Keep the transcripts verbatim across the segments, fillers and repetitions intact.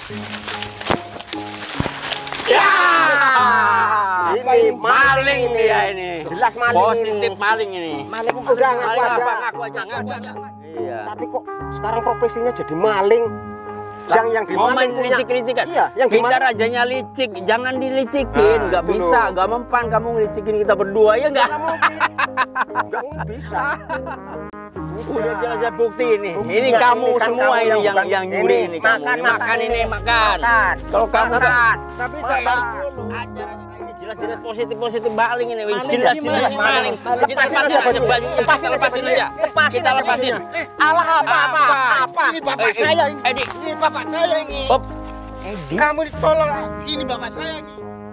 Ya, ini maling dia ini. Jelas maling. Positif ini. maling ini. Maling udah ngaku aja. Apa, ngaku aja, ngaku aja. Iya. Tapi kok sekarang profesinya jadi maling? Yang yang Mau dimaling main licik-licikan? Iya, yang kita dimaling. rajanya licik, jangan dilicikin, Nah, nggak itu bisa, loh. nggak mempan kamu ngelicikin kita berdua ya nggak? Nggak mungkin. Nggak mungkin bisa. Udah jelas bukti ini. Buktinya Ini kamu ini kan semua kamu ini yang yang bukan- yang nyuri ini. ini kamu. Makan, Ini makan makan ini ini. makan. Makan. Kalau kamu nggak Makan. Tapi Makan. saya Ajar ini jelas-jelas positif-positif maling ini. Maling Jelas-jelas gimana? maling. Maling. Kita Lepasin lepasin aja aja bajunya. bajunya. Lepasin Kita aja lepasin bajunya. aja. Lepasin Kita aja lepasin. bajunya. Alah apa apa apa. Ini bapak Eh, eh, saya ini. Edi. Ini bapak saya ini. Hop. Edi. Kamu ditolong. Ini bapak saya ini.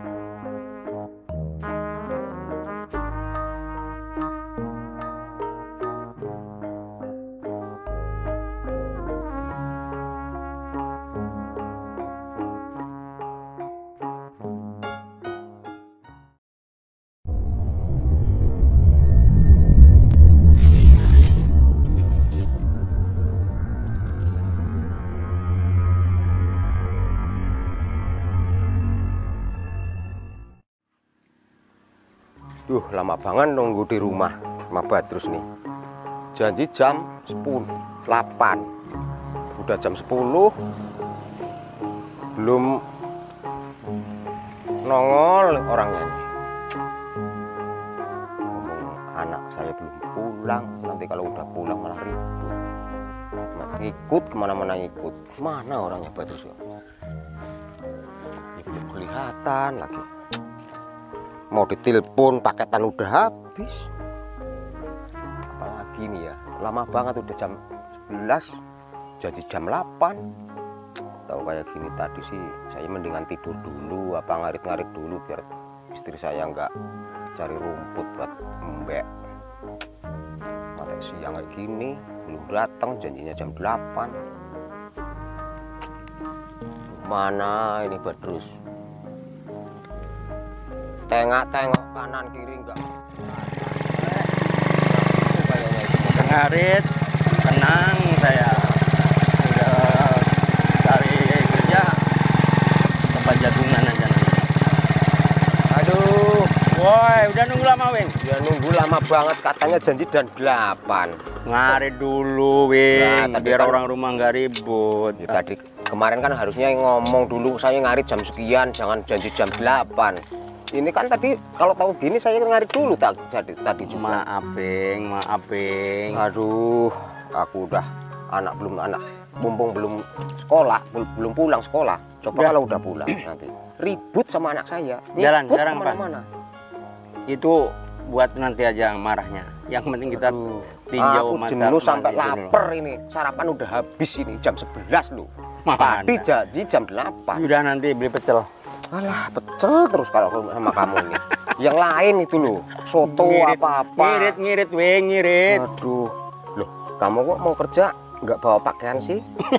Duh, lama banget nunggu di rumah sama Badrus nih. Janji jam sepuluh, delapan. Udah jam sepuluh. Belum nongol orangnya nih. Ngomong anak saya belum pulang. Nanti kalau udah pulang malah ribut. Ngikut kemana-mana ngikut. Mana orangnya Badrus ya? Belum kelihatan lagi. Mau ditelepon paketan udah habis. Apalagi nih ya, lama banget udah jam sebelas jadi jam delapan. Tahu kayak gini tadi sih saya mendingan tidur dulu apa ngarit-ngarit dulu biar istri saya nggak cari rumput buat embek. Sampai siang kayak gini belum datang, janjinya jam delapan. Mana ini Badrus? Tengok-tengok kanan kiri enggak. Kayaknya itu. Ngarit, tenang saya. Udah cari kerja tempat jagungan aja nanti. Aduh, Woi, udah nunggu lama, Wing? ya nunggu lama banget katanya janji dan delapan. Ngarit dulu, Wing, Nah, tadi biar kan- orang rumah nggak ribut. Ya, tadi kemarin kan harusnya ngomong dulu saya ngarit jam sekian, jangan janji jam delapan. Ini kan tadi kalau tahu gini saya ngarit dulu tak jadi tadi juga. Maaf, Wing, maaf, Wing. Aduh, aku udah anak belum anak mumpung belum sekolah, belum, belum pulang sekolah. Coba Udah. kalau udah pulang nanti ribut sama anak saya. Jalan, Ngikut jarang, Pak. kemana-mana. Itu buat nanti aja marahnya. Yang penting kita Aduh, tinjau aku masa jenuh sampai masih itu dulu. lapar ini. Sarapan udah habis ini jam sebelas loh. Mana? Tadi janji jam delapan. Udah nanti beli pecel. Alah, pecel terus kalau sama kamu ini. Yang lain itu loh, soto Ngirit, apa-apa. Ngirit, ngirit, Wing, ngirit. Aduh, loh, kamu kok mau kerja nggak bawa pakaian sih?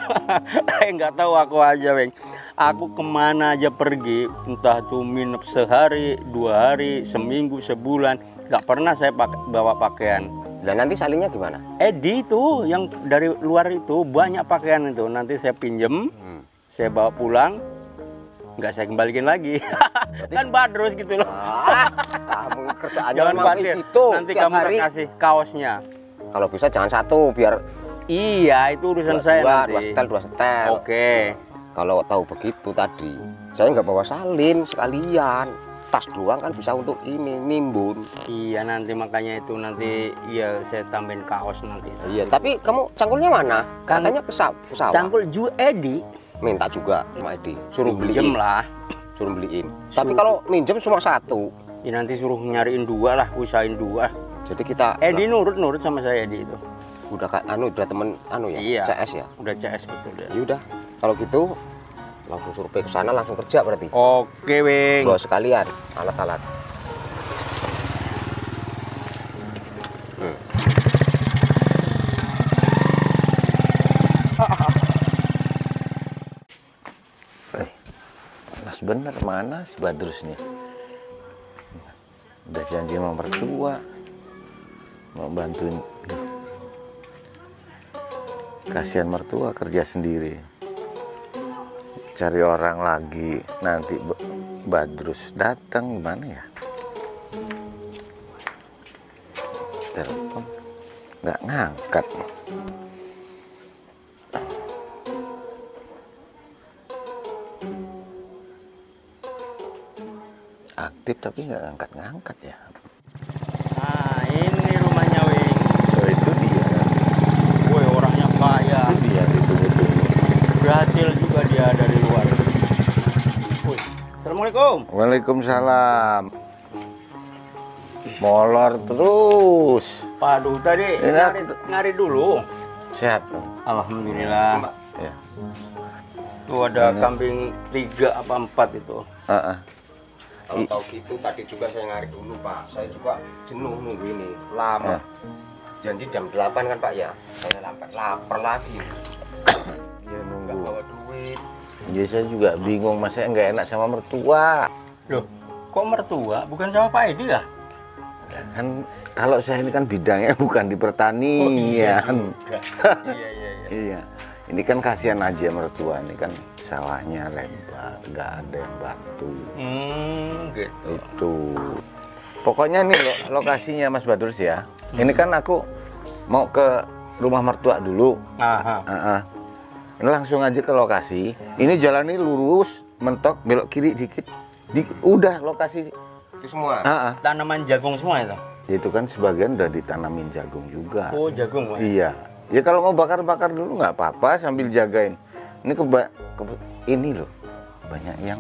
Nggak tahu aku aja, Weng. Aku kemana aja pergi, entah tuh minum sehari, dua hari, seminggu, sebulan, nggak pernah saya pakai, bawa pakaian. Dan nanti salinnya gimana? Edi itu yang dari luar itu banyak pakaian itu. Nanti saya pinjem, Hmm. saya bawa pulang, nggak saya kembalikan lagi. Kan Badrus gitu loh. Ah, kamu kerjaannya Jangan memang khawatir. itu. Nanti tiap kamu hari. kasih kaosnya. Kalau bisa jangan satu, biar Iya, itu urusan dua, saya dua, nanti. dua setel, dua setel. Oke. Kalau tahu begitu tadi, saya nggak bawa salin sekalian. Tas doang kan bisa untuk ini nimbun. Iya, nanti makanya itu nanti ya saya tambahin kaos nanti. Iya, tapi kamu cangkulnya mana? Kan- Katanya ke sa- ke sawah. Cangkul Ju Edi. Minta juga sama Edi, suruh Pinjem beliin. lah. Suruh beliin. Suruh. Tapi kalau minjem cuma satu. Ya nanti suruh nyariin dua lah, usahain dua. Jadi kita Edi nurut nurut sama saya Edi itu. udah kayak anu udah temen anu ya, Iya. C S ya. Udah C S betul ya. Ya udah, kalau gitu langsung survei ke sana langsung kerja berarti. Oke, Weng. Bawa sekalian alat-alat. Hmm. Eh, panas bener mana si Badrus nih? Udah janji sama mertua mau bantuin. Kasihan mertua kerja sendiri. cari orang lagi, nanti Badrus datang gimana ya? Telepon nggak ngangkat. Aktif tapi nggak ngangkat-ngangkat ya. Nah, ini rumahnya, Wing. Oh, itu dia. Woi, orangnya kaya. Itu dia ditunggu-tunggu. Berhasil juga dia dari luar. Woi, Assalamualaikum. Waalaikumsalam. Molor terus. Waduh, tadi Ini ngari, aku- ngari dulu. Sehat dong. Alhamdulillah. Ya. Tuh ada Ini- kambing tiga apa empat itu. Ah, ah. Kalau tahu gitu tadi juga saya ngarik dulu Pak. Saya juga jenuh nunggu ini lama. Ya. Janji jam delapan kan Pak ya. Saya lambat lapar lagi. Ya Nggak nunggu. bawa duit. Ya saya juga bingung, masa nggak enak sama mertua. Loh, kok mertua? Bukan sama Pak Edi ya? Kan kalau saya ini kan bidangnya bukan di pertanian. juga. Iya, iya, iya. Iya. Ini kan kasihan aja mertua, ini kan sawahnya lebar, nggak ada yang batu. Hmm, gitu. Itu. Pokoknya nih lo- lokasinya Mas Badrus ya. Ini kan aku mau ke rumah mertua dulu. Aha. Ah, ah. Ini langsung aja ke lokasi. Ini jalan ini lurus, mentok, belok kiri dikit. Di, udah lokasi. Itu semua. Ah, ah. Tanaman jagung semua itu? Itu kan sebagian udah ditanamin jagung juga. Oh, jagung, Pak. Iya. Ya kalau mau bakar-bakar dulu nggak apa-apa sambil jagain. Ini keba ke- ini loh. Banyak yang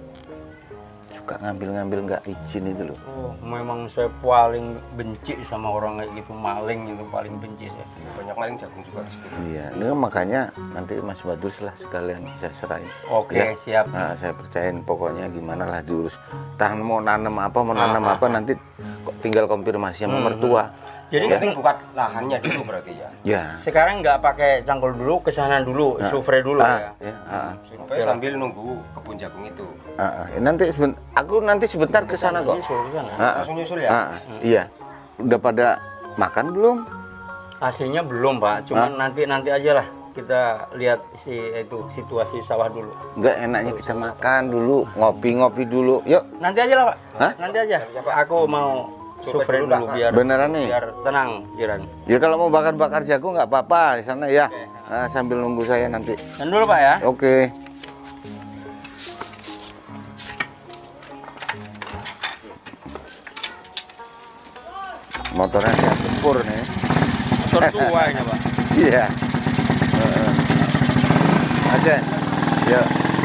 suka ngambil-ngambil nggak izin itu loh. Oh, memang saya paling benci sama orang kayak gitu, maling itu paling benci saya. Banyak maling jagung juga di situ. Iya. Ini makanya nanti Mas Badrus lah sekalian saya serahin. Oke, Ya. siap. Nah, saya percayain pokoknya gimana lah diurus. Tahan mau nanam apa, mau nanam Ah, apa nanti kok tinggal konfirmasi sama mertua. Jadi Yang penting buka lahannya dulu berarti ya. Ya. sekarang nggak pakai cangkul dulu, ke sana dulu, survei dulu Ah, ya. ya. ah, Supaya sambil nunggu kebun jagung itu. ah, ah. Nanti seben- aku nanti sebentar ke sana kok. Nyusul ke sana. Ah, ah. Langsung nyusul ya. Ah, ah. Iya. Udah pada makan belum? Hasilnya belum, Pak. Cuman nanti nanti aja lah kita lihat si itu situasi sawah dulu. Enggak, enaknya kita makan dulu, ngopi-ngopi dulu. Yuk. Nanti aja lah, Pak. Hah? Nanti aja. Aku mau survei dulu dulu lah, biar Beneran nih? biar tenang, jiran. Ya kalau mau bakar-bakar jagung nggak apa-apa di sana ya. Ah, sambil nunggu saya nanti. Dan dulu, Pak ya. Oke. Motornya siap tempur nih. Motor tua ini, Pak. Iya. Heeh. Aja. Ya.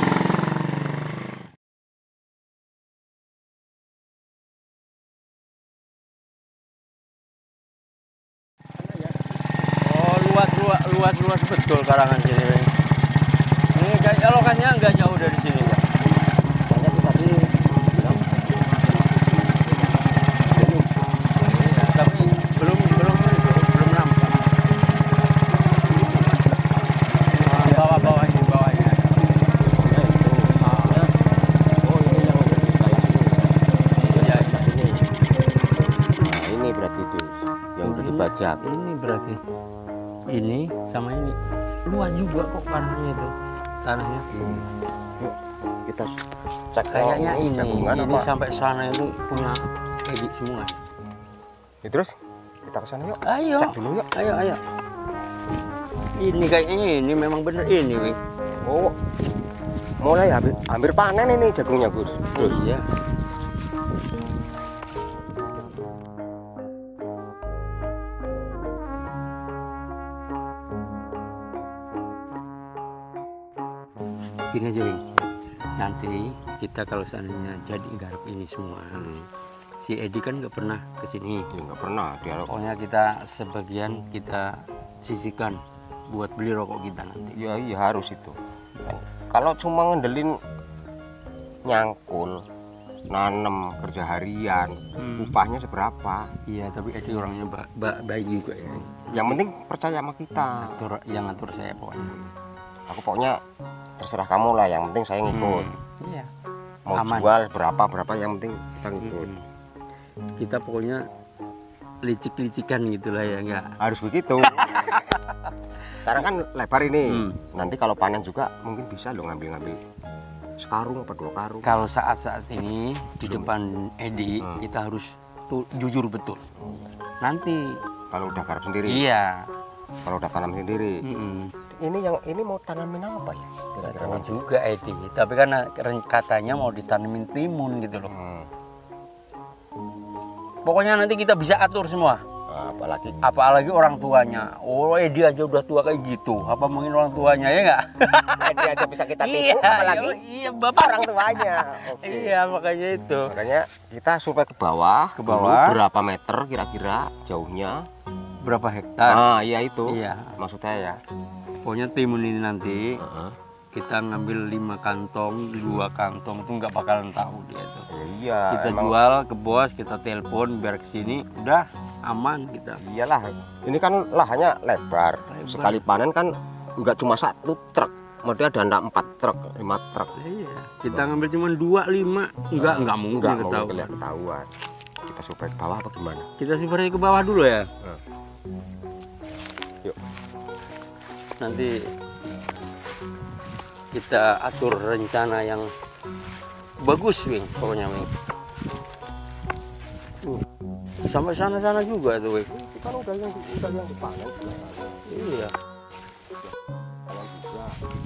Oh, luas luas luas luas betul karangan sini, Bang. Ini kayak lokasinya nggak jauh dari sini, Pak. Iya, tapi belum belum belum nampak. Ah, bawah bawahnya bawahnya. Iya, iya. Nah, ini berarti itu yang udah dibajak. Ini berarti ini sama ini luas juga kok tanahnya itu tanahnya. Yuk, kita cek Kayaknya ini jagungan ini apa? sampai sana itu punya Edi semua. Ya, terus kita ke sana yuk. Ayo, Cek dulu yuk. ayo, ayo. Ini kayaknya ini memang bener ini, Wing. Oh, mulai hampir, hampir panen ini jagungnya Gus. Oh iya. Gini aja, Wing. Nanti kita kalau seandainya jadi garap ini semua, si Edi kan nggak pernah kesini. Ya nggak pernah dia. Pokoknya kita sebagian kita sisihkan buat beli rokok kita nanti. Ya iya harus itu. Kalau cuma ngandelin nyangkul, nanem kerja harian, Hmm. upahnya seberapa? Iya, tapi Edi orangnya ba ba baik juga ya. Yang penting percaya sama kita. Atur, yang ngatur saya pokoknya. Aku pokoknya terserah kamu lah. Yang penting saya ngikut. Iya. Mau Aman. jual berapa berapa yang penting kita ngikut. Hmm. Kita pokoknya licik-licikan gitulah ya, enggak. Harus begitu. sekarang kan lebar ini. Hmm. Nanti kalau panen juga mungkin bisa lo ngambil-ngambil sekarung apa dua karung. Kalau saat-saat ini di depan Edi Hmm. kita harus tuh jujur betul. Nanti Kalau udah garap sendiri, iya. kalau udah tanam sendiri. Mm-mm. Ini yang ini mau tanamin apa ya? Kira-kira Tahu nanti. juga Edi, tapi karena ren- katanya mau ditanemin timun gitu loh. Hmm. Pokoknya nanti kita bisa atur semua. Nah, apalagi Apalagi orang tuanya. Oh Edi aja udah tua kayak gitu. Apa mungkin orang tuanya ya nggak? dia aja bisa kita tipu, Iya, apalagi iya, iya, bapak orang tuanya. Oke. Iya makanya itu. Makanya kita supaya ke bawah, Ke bawah. dulu berapa meter kira-kira jauhnya? Berapa hektar? Ah, iya itu. Iya. Maksudnya ya. Pokoknya timun ini nanti Heeh. kita ngambil lima kantong, dua kantong itu nggak bakalan tahu dia tuh. Iya. Kita emang jual ke bos, kita telepon biar kesini, udah aman kita. Iyalah. Ini kan lahannya lebar. Lebar. Sekali panen kan nggak cuma satu truk. Model ada enggak empat truk, lima truk. Iya. Kita ngambil cuma dua, lima, nggak nggak mungkin Enggak mau ketahuan. kelihatan ketahuan. Kita supaya ke bawah apa gimana? Kita simpannya ke bawah dulu ya. Hmm. Yuk. Nanti kita atur rencana yang bagus, Wing. Pokoknya, Wing. Uh, sampai sana-sana juga tuh, Wing. Itu kan udah yang udah yang dipanen. Iya. Panen juga.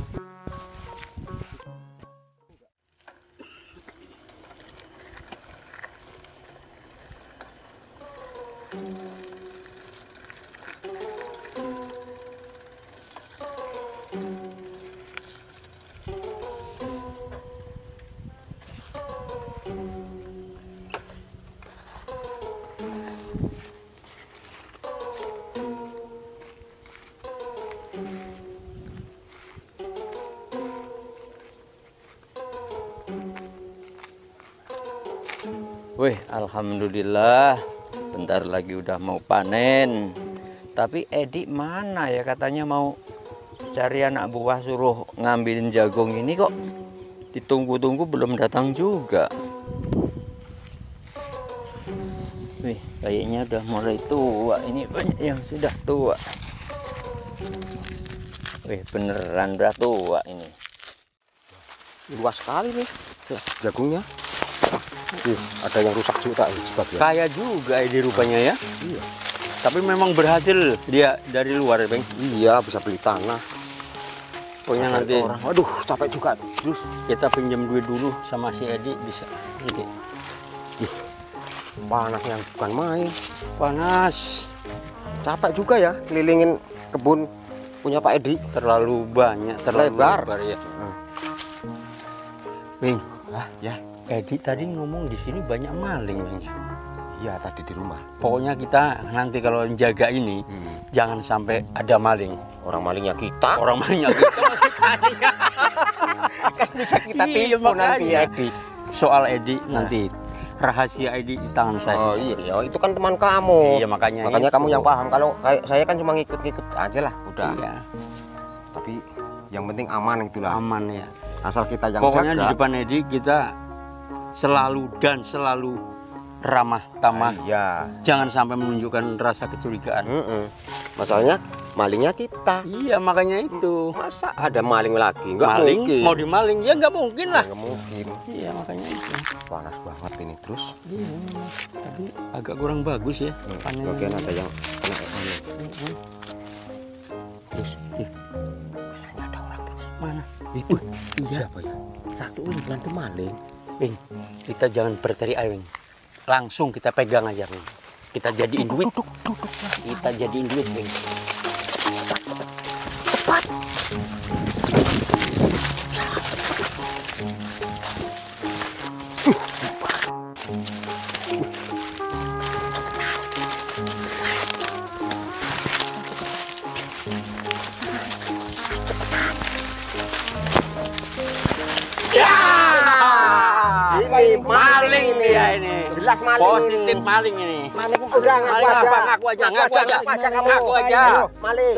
Wih, alhamdulillah, bentar lagi udah mau panen. Tapi Edi mana ya, katanya mau cari anak buah suruh ngambilin jagung ini, kok ditunggu-tunggu belum datang juga. Wih, kayaknya udah mulai tua, ini banyak yang sudah tua. Wih, beneran udah tua ini. Luas sekali nih jagungnya. Ih, ada yang rusak juga ini sebagian. Kaya juga Edi rupanya ya. Iya. Tapi memang berhasil dia dari luar, Bang. Iya, bisa beli tanah. Pokoknya Ada nanti orang. Waduh, capek juga. Terus kita pinjam duit dulu sama si Edi bisa. Nanti. panasnya bukan main. Panas. Capek juga ya kelilingin kebun punya Pak Edi. Terlalu banyak, terlalu Lebar. lebar, ya. Hmm. Bing, Ah, ya. Edi tadi ngomong di sini banyak maling, Bing. Iya, tadi di rumah. Pokoknya kita nanti kalau jaga ini Hmm. jangan sampai ada maling. Orang malingnya kita. Orang malingnya kita masih kaya. Kan bisa kita Iya, tipu nanti makanya. Edi. Soal Edi nanti rahasia Edi di tangan saya. Oh iya, ya, itu kan teman kamu. Iya, makanya Makanya itu. kamu yang paham. Kalau kayak saya kan cuma ngikut-ngikut aja lah, udah. Iya, Tapi yang penting aman itulah. aman ya. Asal kita yang Pokoknya di jaga. depan Edi kita selalu dan selalu ramah tamah. Iya. Jangan sampai menunjukkan rasa kecurigaan. Mm-mm. Masalahnya malingnya kita. Iya, makanya itu. Masa ada maling lagi? Nggak Maling mungkin. mau dimaling ya nggak mungkin lah. Nggak mungkin. Iya, makanya itu. Panas banget ini terus. Iya, memang. Tapi agak kurang bagus ya panennya. Bagian ada yang kena panen. Terus, ih, kayaknya ada orang terus. Mana? Itu Iya. siapa ya? Satu ini nanti maling. Bing, kita jangan berteriak, Bing. Langsung kita pegang aja, Bing. Kita jadiin duit. Kita jadiin duit, Bing. Ini maling dia ini. Jelas maling Positif ini. maling ini. Maling udah ngaku Maling aja. apa? Ngaku aja, ngaku aja. Ngaku aja kamu. Ngaku aja. Ayo, maling.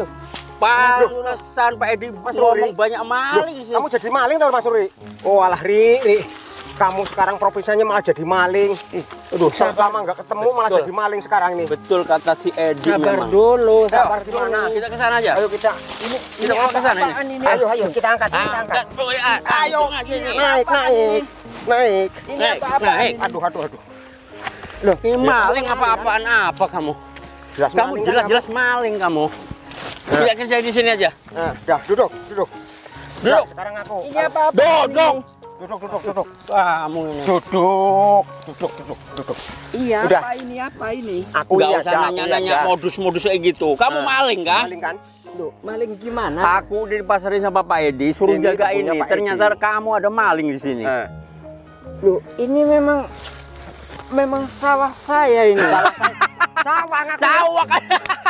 Pantesan Pak Edi Mas ngomong Ruri. banyak maling sih. Kamu jadi maling tau Mas Suri? Oh alah Ri, Ri. Kamu sekarang profesinya malah jadi maling. Ih, aduh, lama nggak ketemu malah Betul. jadi maling sekarang ini. Betul kata si Edi Sabar memang. dulu, Sabar di mana? Kita ke sana aja. Ayo kita ini Kita mau ke sana ini. Ayo, ayo kita angkat, kita angkat. Ayo, naik, naik, naik. Naik, naik. Aduh, aduh, aduh. Loh, ini maling apa-apaan apa kamu? Jelas Kamu maling kan jelas-jelas maling kamu. Tidak kerja di sini aja. Nah, dah duduk, duduk. Duduk. Nah, sekarang aku. Ini apa-apa? Duduk. Duduk, duduk, duduk. Kamu ini. Duduk, duduk, duduk, duduk. Iya, Udah. apa ini, apa ini? Aku Gak lihat usah aja, aku nanya-nanya lihat aja. modus-modus kayak gitu. Kamu maling kan? Maling kan? Loh, maling gimana? Aku udah dipasarin sama Pak Edi, suruh Ini jaga kebunnya ini. Pak Ternyata Edi. kamu ada maling di sini. Nah, Loh, ini memang memang sawah saya ini. salah saya. Sawah ngaku. Sawah kan?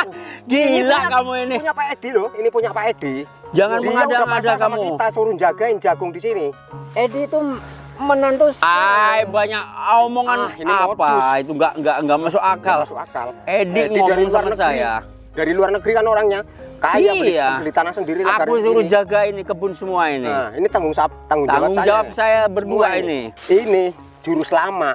Ini Gila punya- kamu ini. Punya Pak Edi loh, ini punya Pak Edi. Jangan Dia udah mengada-ngada pasrah sama kamu. kita suruh jagain jagung di sini. Edi itu menantu Ay, banyak omongan Ah, ini apa? modus. Itu nggak nggak nggak masuk akal. Masuk akal. Edi Edi ngomong dari luar sama negeri. saya. Dari luar negeri kan orangnya. Kaya beli, Iya. beli tanah sendiri lah Aku garis suruh ini. jaga ini kebun semua ini. Nah, ini tanggung jawab tanggung jawab Tanggung saya. jawab saya berdua Semua ini. Ini jurus lama.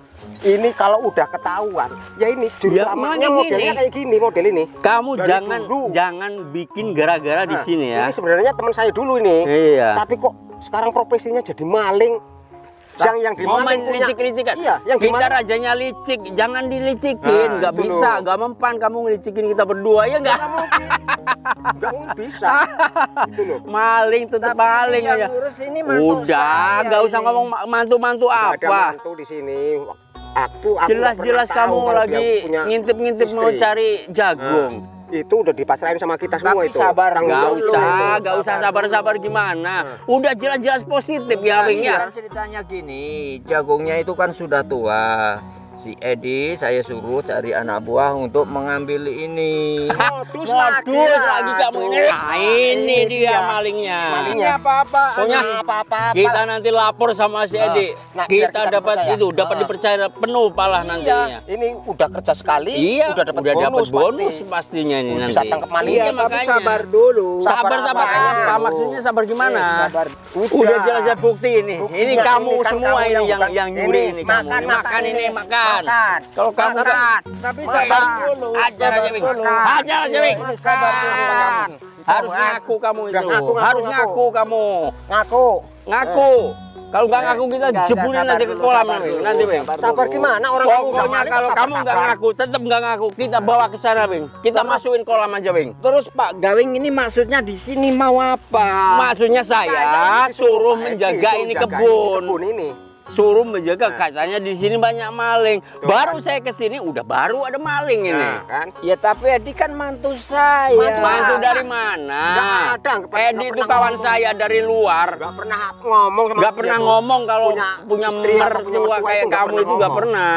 Ini kalau udah ketahuan, ya ini jurus Ya, lamanya emang modelnya gini. kayak gini, model ini. Kamu Dari jangan dulu. jangan bikin gara-gara di Nah, sini ya. Ini sebenarnya teman saya dulu ini. Iya. Tapi kok sekarang profesinya jadi maling. Yang yang Mau main dimaling punya. licik-licik kan? Iya, yang kita dimaling. rajanya licik, jangan dilicikin, Nah, nggak itu bisa, loh. nggak mempan kamu ngelicikin kita berdua ya nggak? Nggak mungkin. Nggak mungkin bisa. Itu loh. Maling tetap maling yang aja. ngurus ini mantu Udah, saya nggak usah ini. ngomong mantu-mantu Nggak ada apa. mantu di sini. Aku, aku Jelas-jelas nggak pernah kamu tahu kalau lagi dia punya ngintip-ngintip mau istri. cari jagung. Nah, itu udah dipasrahin sama kita semua Tapi itu. sabar, Tanggung Gak jawab usah, lu. gak usah sabar-sabar gimana. Udah jelas-jelas positif ya, Wing ya. Kan ceritanya gini, jagungnya itu kan sudah tua. Si Edi saya suruh cari anak buah untuk mengambil ini. Modus Modus lah. lagi kamu ini. Aduh. Nah, ini dia malingnya. Malingnya. apa-apa. Pokoknya apa-apa. kita nanti lapor sama si Edi. Nah, biar kita kita dapat percaya. itu, dapat Ah. dipercaya penuh palah nantinya. Ini udah kerja sekali, Iya, udah dapat udah dapat bonus, bonus pasti. pastinya ini Bisa nanti. tangkap maling. Iya, Iya, tapi makanya. sabar dulu. Sabar sabar Sabar apa? aja. Maksudnya sabar gimana? Sabar. Udah jelas-jelas bukti ini. Buktinya Ini kamu ini kan semua kamu ini yang yang bukan- yang nyuri ini, ini kamu. makan, Ini makan makan ini ini. makan. Makan. Kalau kamu Makan. kan Tapi Woi, sabar dulu. ajar aja, Wing. dulu. Ajar aja, Wing. Ini sabar dulu. Makan. Harus Makan. ngaku kamu Udah itu. ngaku, ngaku, Harus ngaku. ngaku kamu. Ngaku. Ngaku. Kalau nggak ngaku kita Enggak, jebulin enggak, aja sabar ke dulu, kolam sabar nanti. dulu. Nanti, Wing. Sabar Sabar dulu. gimana orang kamu udah Pokoknya maling, kalau kok kamu nggak sabar-sabar? ngaku, tetap nggak ngaku, kita bawa ke sana, Wing. Kita masukin kolam aja, Wing. Terus Pak Gawing ini maksudnya di sini mau apa? Maksudnya saya Saya suruh Pak Edi, menjaga suruh ini jagain kebun. kebun ini. Suruh menjaga, katanya di sini banyak maling. Baru saya ke sini udah baru ada maling ini. Nah, kan? Ya tapi Edi kan mantu saya. Mantu Mantu Nggak dari ada. mana? Nggak ada, nggak pernah- Edi nggak itu pernah kawan ngomong. saya dari luar. Gak pernah ngomong sama Nggak dia pernah tuh. ngomong kalau Punya punya, istri atau punya mertua mertua kayak itu nggak kamu pernah itu nggak ngomong. pernah.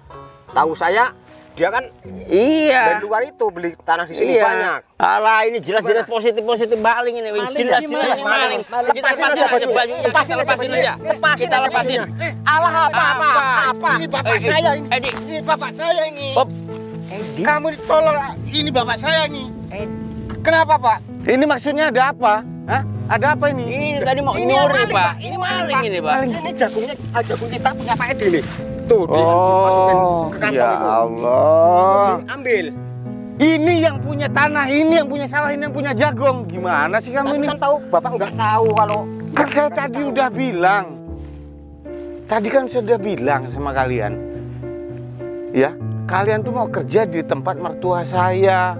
Tahu saya dia kan Iya. dari luar itu beli tanah di sini Iya. banyak. Alah, ini jelas-jelas positif-positif maling ini, Wing. Maling Jelas gimana? jelas ini maling. Maling. Kita Lepasin lepasin aja aja bajunya. bajunya, Lepasin kita aja lepasin bajunya. aja. Lepasin Kita aja lepasin. bajunya. Alah apa apa Apa? apa? Ini bapak Eh, saya ini. Edi. Ini bapak saya ini. Hop. Kamu ditolong. Ini bapak saya ini. Kenapa Pak? Ini maksudnya ada apa? Hah? Ada apa ini? Ini tadi mau Ini nyuri, maling, Pak. Pak. Ini maling ini, Pak. Ini jagungnya, ah, jagung kita punya Pak Edi nih. Tuh, di- Oh, dimasukin ke kantong ya itu. Allah. Ambil. Ini yang punya tanah, ini yang punya sawah, ini yang punya jagung. Gimana sih kamu Tapi ini? kan tahu, Bapak nggak tahu kalau Kan saya tadi udah bilang. Tadi kan saya udah bilang sama kalian. Ya, kalian tuh mau kerja di tempat mertua saya.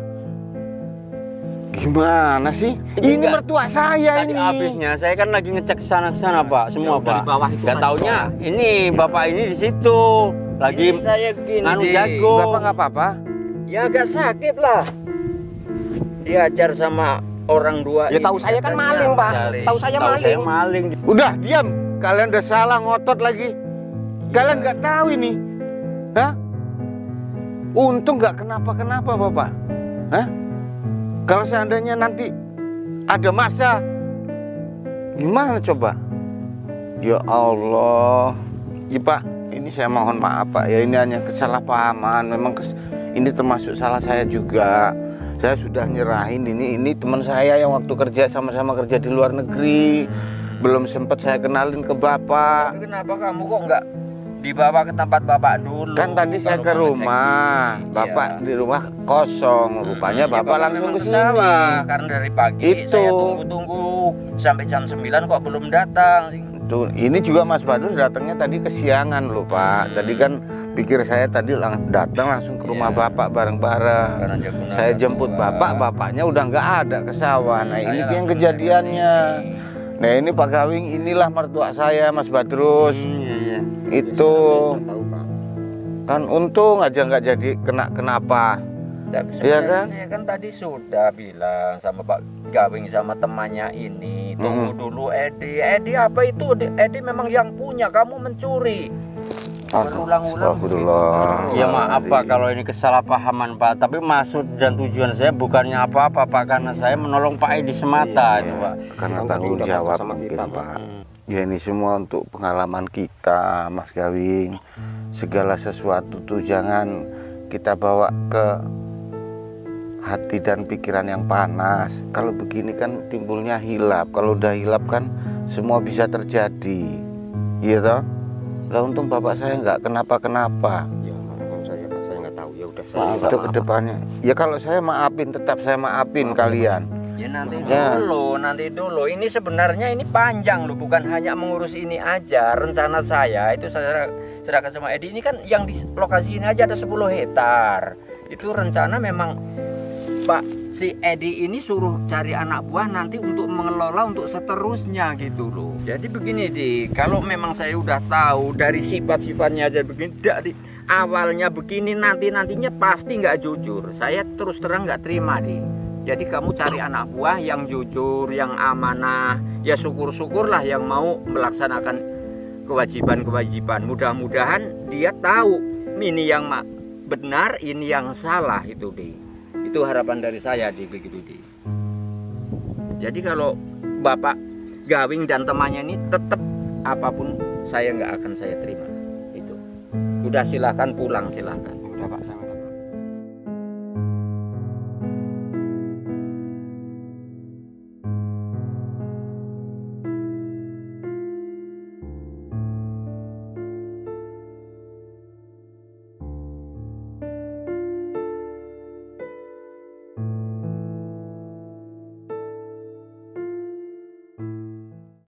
Gimana sih? Ini Ini enggak. mertua saya Tadi ini. habisnya saya kan lagi ngecek sana sana Pak, semua Jauh Pak. dari bawah itu Gak kan. taunya ini bapak ini di situ lagi Ini saya gini. nganu Di. jagung. Bapak nggak apa-apa? Ya agak sakit lah. Diajar sama orang dua. ya ini tahu saya kan katanya maling, Pak. cari. Tahu saya Tahu maling. saya maling. Udah diam. Kalian udah salah ngotot lagi. Kalian nggak tahu ini. Hah? Untung nggak kenapa-kenapa Bapak. Hah? Kalau seandainya nanti ada masa, gimana coba? Ya Allah. Ya Pak, ini saya mohon maaf Pak ya, ini hanya kesalahpahaman. Memang kes- ini termasuk salah saya juga. Saya sudah nyerahin ini, ini teman saya yang waktu kerja sama-sama kerja di luar negeri. belum sempat saya kenalin ke Bapak. Tapi kenapa kamu kok nggak dibawa ke tempat Bapak dulu? Kan tadi saya kalau ke mau ngecek rumah, sini? Bapak Iya. di rumah kosong. Rupanya Hmm, ya Bapak langsung memang ke sini. sawah. Karena dari pagi Itu. saya tunggu-tunggu sampai jam sembilan kok belum datang. Tuh, ini juga Mas Badrus datangnya tadi kesiangan loh Pak. Tadi kan pikir saya tadi lang datang langsung ke rumah Iya. Bapak bareng-bareng. Karena Jaguna Saya ada jemput dua. Bapak, Bapaknya udah nggak ada ke sawah. Nah Saya ini yang langsung kejadiannya. dari sini. Nah ini Pak Gawing, inilah mertua saya Mas Badrus. Hmm, iya, iya. Itu Tahu Pak. kan untung aja nggak jadi kena kenapa. Tapi Iya sebenarnya kan? saya kan tadi sudah bilang sama Pak Gawing sama temannya ini, tunggu dulu Edi. Edi apa itu? Edi memang yang punya, kamu mencuri. Berulang-ulang Astagfirullah. Ya maaf Pak kalau ini kesalahpahaman Pak, tapi maksud dan tujuan saya bukannya apa-apa Pak, karena saya menolong Pak Edi semata itu Pak. Karena Kan tadi tanggung udah pasrah jawab sama mungkin kita, Pak. Ya ini semua untuk pengalaman kita Mas Gawing. Segala sesuatu tuh jangan kita bawa ke hati dan pikiran yang panas. Kalau begini kan timbulnya hilap. Kalau udah hilap kan semua bisa terjadi. Iya toh? Lah untung bapak saya nggak kenapa-kenapa. Ya maafkan saya Pak, saya nggak tahu. Ya udah saya Itu minta maaf. kedepannya. Ya kalau saya maafin, tetap saya maafin kalian. Ya nanti Ya. dulu, nanti dulu. Ini sebenarnya ini panjang loh, bukan hanya mengurus ini aja. Rencana saya itu saya serahkan sama Edi. Ini kan yang di lokasi ini aja ada sepuluh hektar. Itu rencana memang Pak si Edi ini suruh cari anak buah nanti untuk mengelola untuk seterusnya gitu loh. Jadi begini di, kalau memang saya udah tahu dari sifat-sifatnya aja begini, dari awalnya begini nanti nantinya pasti nggak jujur. Saya terus terang nggak terima di. Jadi kamu cari anak buah yang jujur, yang amanah, ya syukur-syukurlah yang mau melaksanakan kewajiban-kewajiban. Mudah-mudahan dia tahu ini yang benar, ini yang salah itu di. Itu harapan dari saya di begitu di. Jadi kalau Bapak Gawing dan temannya ini tetap apapun saya nggak akan saya terima itu. Udah silahkan pulang silahkan. Udah Pak, saya minta